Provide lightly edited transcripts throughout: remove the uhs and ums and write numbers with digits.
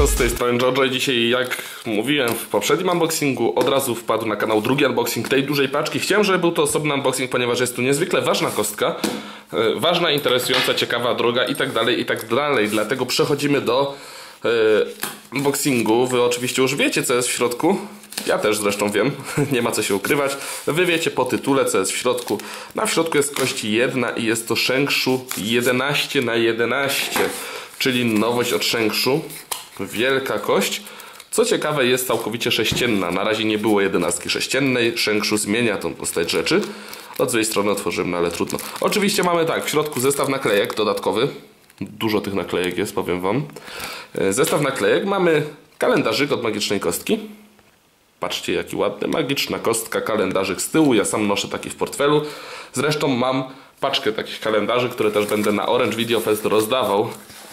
Siemanko, z tej strony Jojo i dzisiaj, jak mówiłem w poprzednim unboxingu, od razu wpadł na kanał drugi unboxing tej dużej paczki. Chciałem, żeby był to osobny unboxing, ponieważ jest tu niezwykle ważna kostka, ważna, interesująca, ciekawa, droga i tak dalej, dlatego przechodzimy do unboxingu. Wy oczywiście już wiecie, co jest w środku. Ja też zresztą wiem, nie ma co się ukrywać. Wy wiecie po tytule, co jest w środku. W środku jest kość jedna i jest to Shengshu 11×11, czyli nowość od Shengshu. Wielka kość. Co ciekawe, jest całkowicie sześcienna. Na razie nie było 11 sześciennej. Shengshu zmienia tą postać rzeczy. Od złej strony otworzymy, no ale trudno. Oczywiście mamy tak, w środku zestaw naklejek dodatkowy. Dużo tych naklejek jest, powiem wam. Zestaw naklejek. Mamy kalendarzyk od Magicznej Kostki. Patrzcie, jaki ładny, magiczna kostka, kalendarzyk z tyłu. Ja sam noszę taki w portfelu. Zresztą mam paczkę takich kalendarzy, które też będę na Orange Video Fest rozdawał.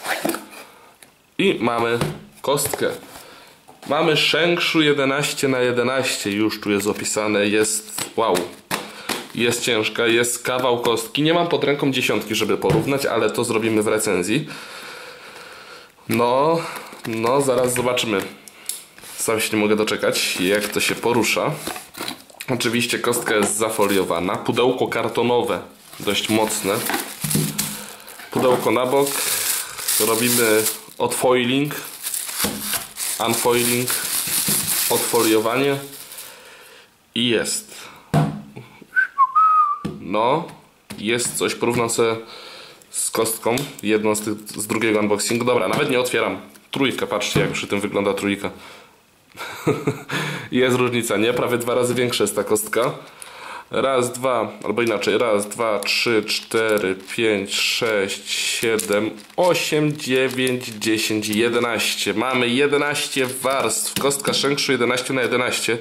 I mamy kostkę. Mamy Shengshu 11×11. Już tu jest opisane. Jest, wow. Jest ciężka, jest kawał kostki. Nie mam pod ręką dziesiątki, żeby porównać, ale to zrobimy w recenzji. No, zaraz zobaczymy. Sam się nie mogę doczekać, jak to się porusza. Oczywiście kostka jest zafoliowana. Pudełko kartonowe, dość mocne. Pudełko na bok. Robimy odfoiling, unfoiling, odfoliowanie. I jest. No, jest coś. Porównam sobie z kostką. Jedną z drugiego unboxingu. Dobra, nawet nie otwieram. Trójka, patrzcie, jak przy tym wygląda trójka. Jest różnica, nie? Prawie 2 razy większa jest ta kostka. Raz, dwa, albo inaczej. Raz, dwa, 3, 4, 5, 6, 7, 8, 9, 10, 11. Mamy 11 warstw. Kostka Shengshu 11×11.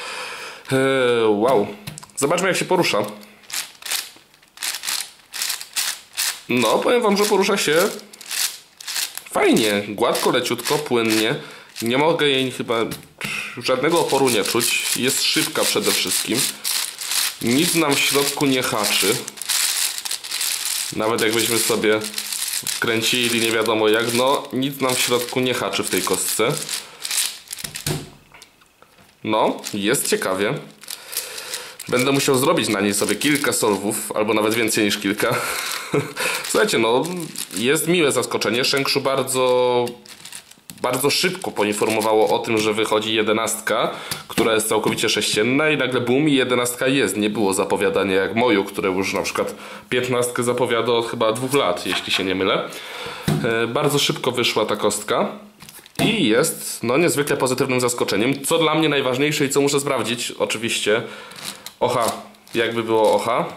Wow. Zobaczmy, jak się porusza. No, powiem wam, że porusza się fajnie. Gładko, leciutko, płynnie. Nie mogę jej chyba żadnego oporu nie czuć. Jest szybka przede wszystkim. Nic nam w środku nie haczy. Nawet jakbyśmy sobie wkręcili nie wiadomo jak, no nic nam w środku nie haczy w tej kostce. No, jest ciekawie. Będę musiał zrobić na niej sobie kilka solwów, albo nawet więcej niż kilka. Słuchajcie, no jest miłe zaskoczenie. Shengshu bardzo szybko poinformowało o tym, że wychodzi 11, która jest całkowicie sześcienna i nagle boom, i 11 jest. Nie było zapowiadania jak Moju, które już na przykład 15 zapowiada od chyba 2 lat, jeśli się nie mylę. Bardzo szybko wyszła ta kostka i jest no niezwykle pozytywnym zaskoczeniem. Co dla mnie najważniejsze i co muszę sprawdzić, oczywiście oha, jakby było oha.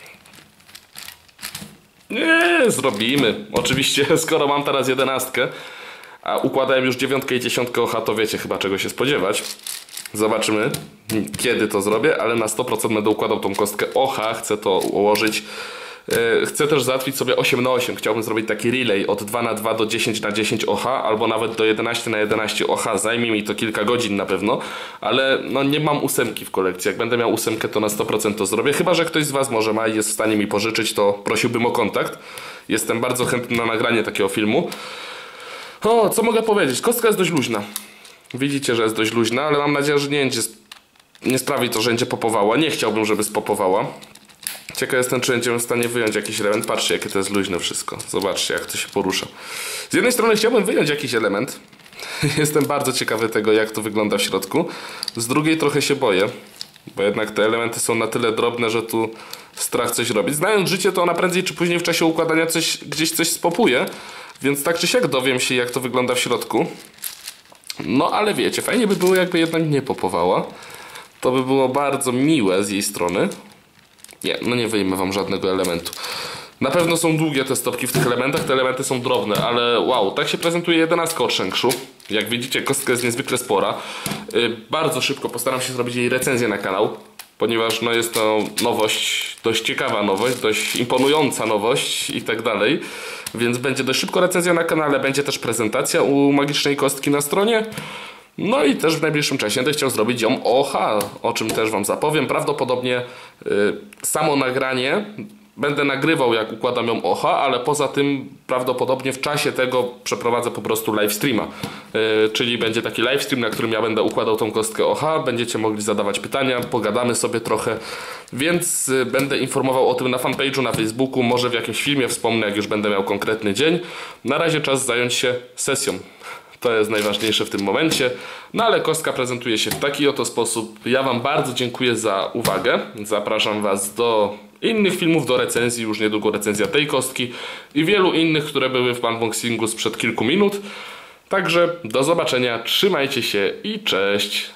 Nie, zrobimy. Oczywiście, skoro mam teraz 11, a układałem już 9 i 10 oha, to wiecie chyba czego się spodziewać. Zobaczymy, kiedy to zrobię, ale na 100% będę układał tą kostkę oha. Chcę to ułożyć. Chcę też załatwić sobie 8×8. Chciałbym zrobić taki relay od 2×2 do 10×10 oha, albo nawet do 11×11 oha. Zajmie mi to kilka godzin na pewno, ale no nie mam 8 w kolekcji. Jak będę miał 8, to na 100% to zrobię. Chyba że ktoś z was może ma i jest w stanie mi pożyczyć, to prosiłbym o kontakt. Jestem bardzo chętny na nagranie takiego filmu. O, co mogę powiedzieć? Kostka jest dość luźna. Widzicie, że jest dość luźna, ale mam nadzieję, że nie sprawi to, że będzie popowała. Nie chciałbym, żeby spopowała. Ciekaw jestem, czy będziemy w stanie wyjąć jakiś element. Patrzcie, jakie to jest luźne wszystko. Zobaczcie, jak to się porusza. Z jednej strony chciałbym wyjąć jakiś element. Jestem bardzo ciekawy tego, jak to wygląda w środku. Z drugiej trochę się boję, bo jednak te elementy są na tyle drobne, że tu strach coś robić. Znając życie, to ona prędzej czy później w czasie układania gdzieś coś spopuje. Więc tak czy siak dowiem się, jak to wygląda w środku. No ale wiecie, fajnie by było, jakby jednak nie popowała. To by było bardzo miłe z jej strony. Nie, no nie wyjmę wam żadnego elementu. Na pewno są długie te stopki w tych elementach. Te elementy są drobne, ale wow, tak się prezentuje 11 od Shengshu. Jak widzicie, kostka jest niezwykle spora. Bardzo szybko postaram się zrobić jej recenzję na kanał, ponieważ no jest to nowość, dość ciekawa nowość, dość imponująca nowość i tak dalej. Więc będzie dość szybko recenzja na kanale, będzie też prezentacja u Magicznej Kostki na stronie. No i też w najbliższym czasie będę chciał zrobić ją oha, o czym też wam zapowiem. Prawdopodobnie samo nagranie będę nagrywał, jak układam ją OHA, ale poza tym prawdopodobnie w czasie tego przeprowadzę po prostu live streama. Czyli będzie taki live stream, na którym ja będę układał tą kostkę OHA, będziecie mogli zadawać pytania, pogadamy sobie trochę, więc będę informował o tym na fanpage'u, na Facebooku, może w jakimś filmie wspomnę, jak już będę miał konkretny dzień. Na razie czas zająć się sesją. To jest najważniejsze w tym momencie. No ale kostka prezentuje się w taki oto sposób. Ja Wam bardzo dziękuję za uwagę. Zapraszam Was do innych filmów, do recenzji. Już niedługo recenzja tej kostki i wielu innych, które były w unboxingu sprzed kilku minut. Także do zobaczenia, trzymajcie się i cześć!